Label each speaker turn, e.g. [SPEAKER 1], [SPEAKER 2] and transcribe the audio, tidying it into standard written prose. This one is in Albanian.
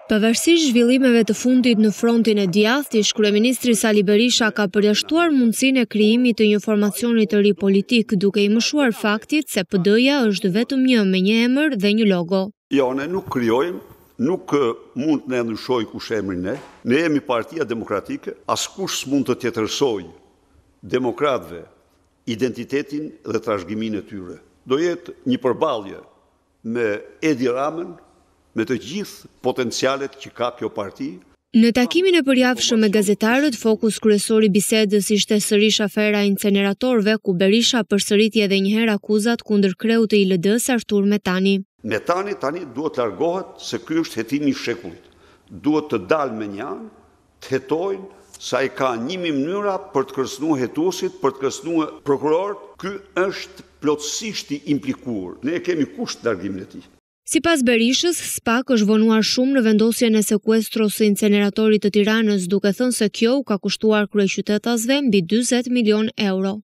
[SPEAKER 1] Pavarësisht zhvillimeve të fundit në frontin e djathtë, ish-kryeministri Sali Berisha ka përjashtuar mundësinë e krijimit të një formacioni të ri politik, duke i mëshuar faktit se PD-ja është vetëm një me një emër dhe një logo.
[SPEAKER 2] Jo, ne nuk krijojmë, nuk mund të ne ndryshoj kush emrin ne. Ne jemi Partia Demokratike, askush s'mund të tjetërsoj demokratëve identitetin dhe trashëgiminë e tyre. Do jetë një përballje me Edi Ramën, me të gjithë potencialet që ka kjo parti.
[SPEAKER 1] Në takimin e përjavshëm me gazetarët, fokus kryesor i bisedës ishte sërish afera inceneratorëve, ku Berisha përsëriti edhe një herë akuzat kundër kreut të ILD-s Artur Metani.
[SPEAKER 2] Metani tani duhet të largohet se ky është hetimi i shekullit. Duhet të dalë me një anë, të hetojnë sa i ka 1000 mënyra për të kërcënuar hetuesit, për të kërcënuar prokurorët. Ky është plotësisht i implikuar. Ne kemi kusht largimin e tij.
[SPEAKER 1] Sipas Berishës, SPAK është vonuar shumë në vendosjen e sekuestros së inceneratorit të Tiranës, duke thënë se kjo u ka kushtuar kryeqytetasve mbi 40 milion euro.